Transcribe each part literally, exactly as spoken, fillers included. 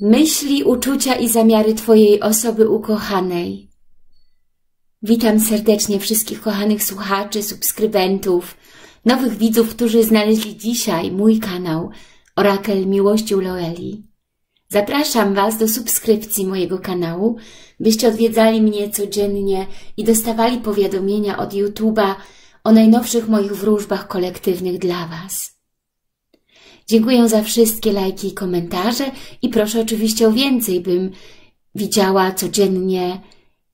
Myśli, uczucia i zamiary Twojej osoby ukochanej. Witam serdecznie wszystkich kochanych słuchaczy, subskrybentów, nowych widzów, którzy znaleźli dzisiaj mój kanał Orakel Miłości u Loeli. Zapraszam Was do subskrypcji mojego kanału, byście odwiedzali mnie codziennie i dostawali powiadomienia od YouTube'a o najnowszych moich wróżbach kolektywnych dla Was. Dziękuję za wszystkie lajki i komentarze i proszę oczywiście o więcej, bym widziała codziennie,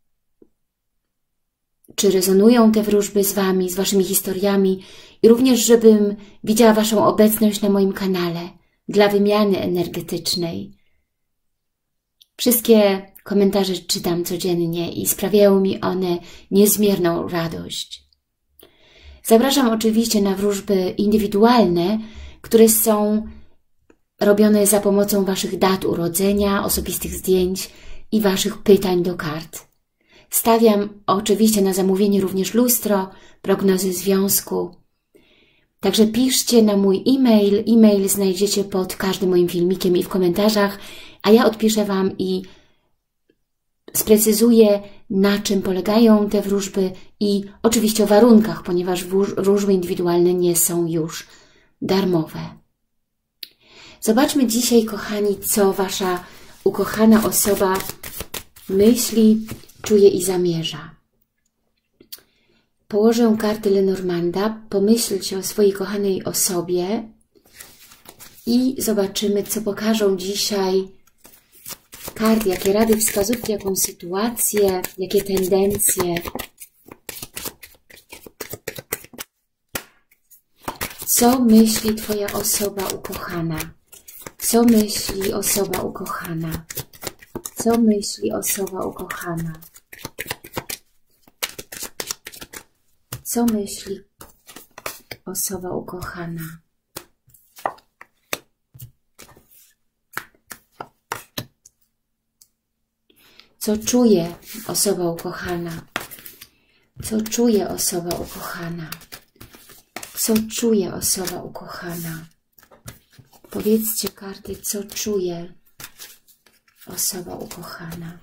czy rezonują te wróżby z Wami, z Waszymi historiami i również, żebym widziała Waszą obecność na moim kanale dla wymiany energetycznej. Wszystkie komentarze czytam codziennie i sprawiają mi one niezmierną radość. Zapraszam oczywiście na wróżby indywidualne, które są robione za pomocą Waszych dat urodzenia, osobistych zdjęć i Waszych pytań do kart. Stawiam oczywiście na zamówienie również lustro, prognozy związku. Także piszcie na mój e-mail. E-mail znajdziecie pod każdym moim filmikiem i w komentarzach, a ja odpiszę Wam i sprecyzuję, na czym polegają te wróżby i oczywiście o warunkach, ponieważ wróżby indywidualne nie są już darmowe. Zobaczmy dzisiaj, kochani, co Wasza ukochana osoba myśli, czuje i zamierza. Położę karty Lenormanda, pomyślcie o swojej kochanej osobie i zobaczymy, co pokażą dzisiaj karty, jakie rady, wskazówki, jaką sytuację, jakie tendencje. Co myśli Twoja osoba ukochana? Co myśli osoba ukochana? Co myśli osoba ukochana? Co myśli osoba ukochana? Co czuje osoba ukochana? Co czuje osoba ukochana? Co czuje osoba ukochana? Powiedzcie, karty, co czuje osoba ukochana.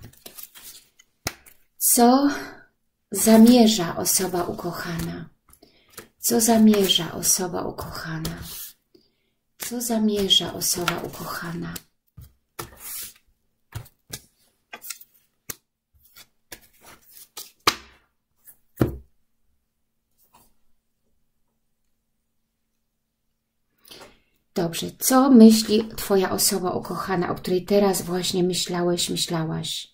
Co zamierza osoba ukochana? Co zamierza osoba ukochana? Co zamierza osoba ukochana? Dobrze, co myśli Twoja osoba ukochana, o której teraz właśnie myślałeś, myślałaś?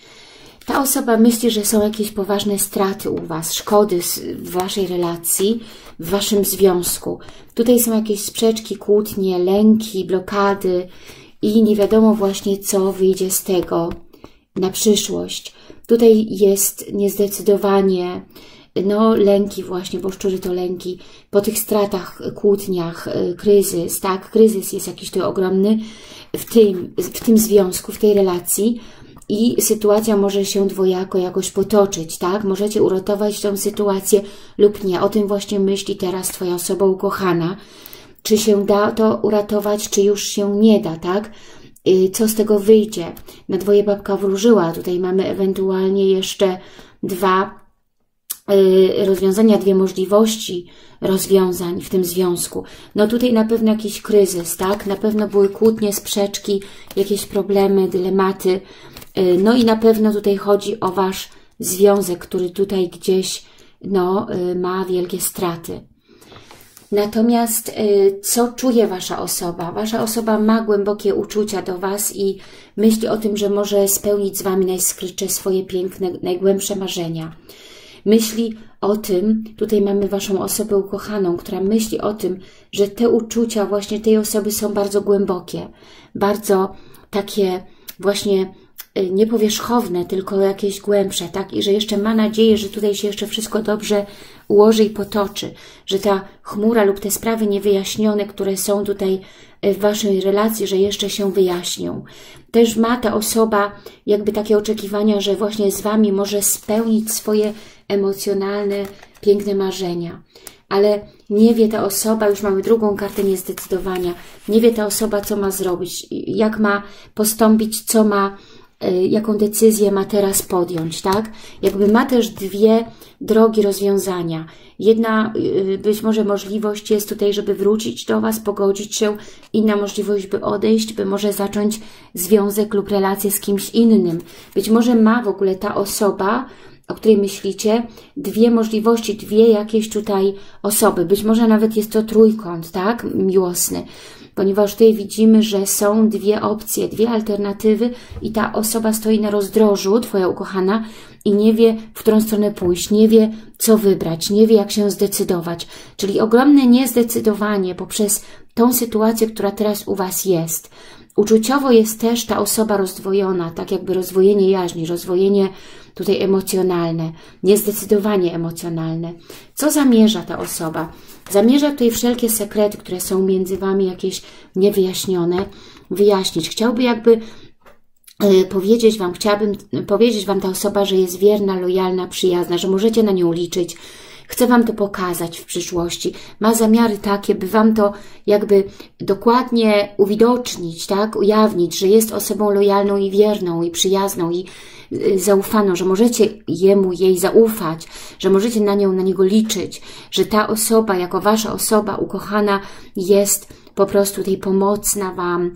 Ta osoba myśli, że są jakieś poważne straty u Was, szkody w Waszej relacji, w Waszym związku. Tutaj są jakieś sprzeczki, kłótnie, lęki, blokady i nie wiadomo właśnie, co wyjdzie z tego na przyszłość. Tutaj jest niezdecydowanie, no lęki właśnie, bo szczury to lęki, po tych stratach, kłótniach, kryzys, tak? Kryzys jest jakiś tu ogromny w tym, w tym związku, w tej relacji i sytuacja może się dwojako jakoś potoczyć, tak? Możecie uratować tą sytuację lub nie. O tym właśnie myśli teraz Twoja osoba ukochana. Czy się da to uratować, czy już się nie da, tak? Co z tego wyjdzie? Na dwoje babka wróżyła. Tutaj mamy ewentualnie jeszcze dwa rozwiązania, dwie możliwości rozwiązań w tym związku. No tutaj na pewno jakiś kryzys, tak? Na pewno były kłótnie, sprzeczki, jakieś problemy, dylematy. No i na pewno tutaj chodzi o Wasz związek, który tutaj gdzieś no, ma wielkie straty. Natomiast co czuje Wasza osoba? Wasza osoba ma głębokie uczucia do Was i myśli o tym, że może spełnić z Wami najskrytsze swoje piękne, najgłębsze marzenia. Myśli o tym, tutaj mamy Waszą osobę ukochaną, która myśli o tym, że te uczucia właśnie tej osoby są bardzo głębokie, bardzo takie właśnie niepowierzchowne, tylko jakieś głębsze, tak? I że jeszcze ma nadzieję, że tutaj się jeszcze wszystko dobrze ułoży i potoczy, że ta chmura lub te sprawy niewyjaśnione, które są tutaj w Waszej relacji, że jeszcze się wyjaśnią. Też ma ta osoba jakby takie oczekiwania, że właśnie z Wami może spełnić swoje emocjonalne, piękne marzenia. ale nie wie ta osoba, już mamy drugą kartę niezdecydowania, nie wie ta osoba, co ma zrobić, jak ma postąpić, co ma, jaką decyzję ma teraz podjąć, tak? Jakby ma też dwie drogi rozwiązania. Jedna być może możliwość jest tutaj, żeby wrócić do Was, pogodzić się. Inna możliwość, by odejść, by może zacząć związek lub relację z kimś innym. Być może ma w ogóle ta osoba, o której myślicie, dwie możliwości, dwie jakieś tutaj osoby. Być może nawet jest to trójkąt, tak? Miłosny. Ponieważ tutaj widzimy, że są dwie opcje, dwie alternatywy i ta osoba stoi na rozdrożu, Twoja ukochana, i nie wie, w którą stronę pójść, nie wie, co wybrać, nie wie, jak się zdecydować. Czyli ogromne niezdecydowanie poprzez tą sytuację, która teraz u Was jest. Uczuciowo jest też ta osoba rozdwojona, tak jakby rozdwojenie jaźni, rozdwojenie tutaj emocjonalne, niezdecydowanie emocjonalne. Co zamierza ta osoba? Zamierza tutaj wszelkie sekrety, które są między Wami jakieś niewyjaśnione, wyjaśnić. Chciałby jakby powiedzieć Wam, chciałabym powiedzieć Wam ta osoba, że jest wierna, lojalna, przyjazna, że możecie na nią liczyć. Chce Wam to pokazać w przyszłości. Ma zamiary takie, by Wam to jakby dokładnie uwidocznić, tak? Ujawnić, że jest osobą lojalną i wierną i przyjazną i zaufaną, że możecie jemu, jej zaufać, że możecie na nią, na niego liczyć, że ta osoba, jako Wasza osoba ukochana jest po prostu tej pomocna Wam,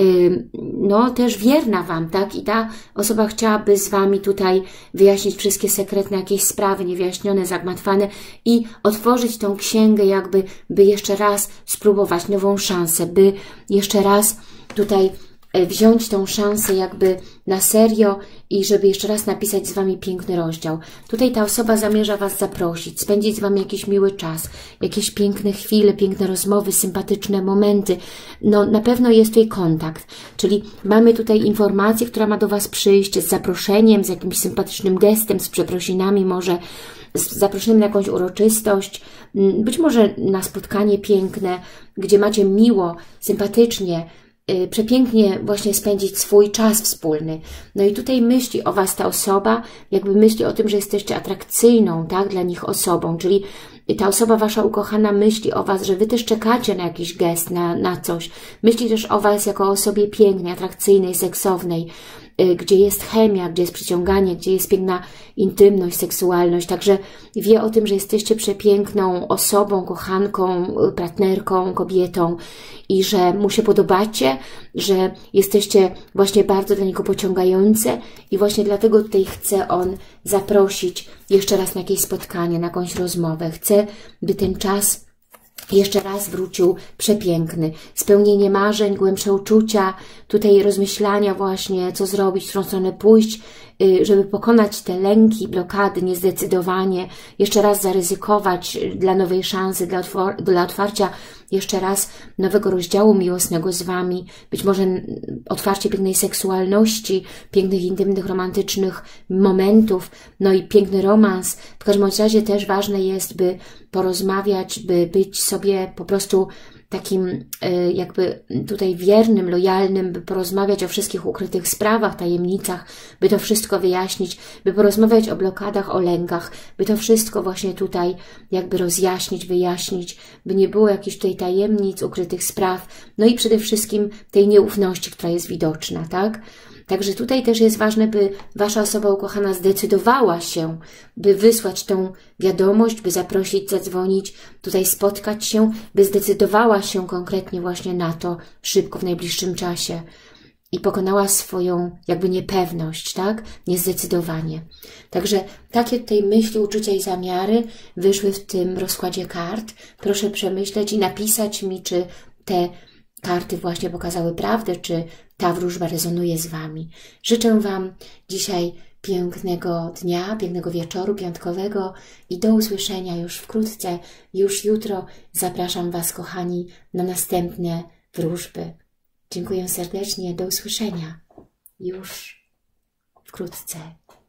no też wierna Wam, tak? I ta osoba chciałaby z Wami tutaj wyjaśnić wszystkie sekretne jakieś sprawy niewyjaśnione, zagmatwane i otworzyć tą księgę jakby, by jeszcze raz spróbować nową szansę, by jeszcze raz tutaj wziąć tą szansę jakby na serio i żeby jeszcze raz napisać z Wami piękny rozdział. Tutaj ta osoba zamierza Was zaprosić, spędzić z Wami jakiś miły czas, jakieś piękne chwile, piękne rozmowy, sympatyczne momenty. No na pewno jest tutaj kontakt, czyli mamy tutaj informację, która ma do Was przyjść z zaproszeniem, z jakimś sympatycznym gestem, z przeprosinami może, z zaproszeniem na jakąś uroczystość, być może na spotkanie piękne, gdzie macie miło, sympatycznie, przepięknie właśnie spędzić swój czas wspólny. No i tutaj myśli o Was ta osoba, jakby myśli o tym, że jesteście atrakcyjną, tak, dla nich osobą, czyli ta osoba Wasza ukochana myśli o Was, że Wy też czekacie na jakiś gest, na, na coś. Myśli też o Was jako o osobie pięknej, atrakcyjnej, seksownej, gdzie jest chemia, gdzie jest przyciąganie, gdzie jest piękna intymność, seksualność. Także wie o tym, że jesteście przepiękną osobą, kochanką, partnerką, kobietą i że mu się podobacie, że jesteście właśnie bardzo dla niego pociągające i właśnie dlatego tutaj chce on zaprosić jeszcze raz na jakieś spotkanie, na jakąś rozmowę. Chce, by ten czas jeszcze raz wrócił przepiękny. Spełnienie marzeń, głębsze uczucia, tutaj rozmyślania właśnie, co zrobić, w którą stronę pójść, żeby pokonać te lęki, blokady, niezdecydowanie, jeszcze raz zaryzykować dla nowej szansy, dla, otwor dla otwarcia jeszcze raz nowego rozdziału miłosnego z Wami, być może otwarcie pięknej seksualności, pięknych, intymnych, romantycznych momentów, no i piękny romans. W każdym razie też ważne jest, by porozmawiać, by być sobie po prostu takim jakby tutaj wiernym, lojalnym, by porozmawiać o wszystkich ukrytych sprawach, tajemnicach, by to wszystko wyjaśnić, by porozmawiać o blokadach, o lękach, by to wszystko właśnie tutaj jakby rozjaśnić, wyjaśnić, by nie było jakichś tutaj tajemnic, ukrytych spraw, no i przede wszystkim tej nieufności, która jest widoczna, tak? Także tutaj też jest ważne, by Wasza osoba ukochana zdecydowała się, by wysłać tą wiadomość, by zaprosić, zadzwonić, tutaj spotkać się, by zdecydowała się konkretnie właśnie na to szybko, w najbliższym czasie i pokonała swoją jakby niepewność, tak? Niezdecydowanie. Także takie tutaj myśli, uczucia i zamiary wyszły w tym rozkładzie kart. Proszę przemyśleć i napisać mi, czy te karty właśnie pokazały prawdę, czy ta wróżba rezonuje z Wami. Życzę Wam dzisiaj pięknego dnia, pięknego wieczoru piątkowego i do usłyszenia już wkrótce, już jutro. Zapraszam Was, kochani, na następne wróżby. Dziękuję serdecznie, do usłyszenia już wkrótce.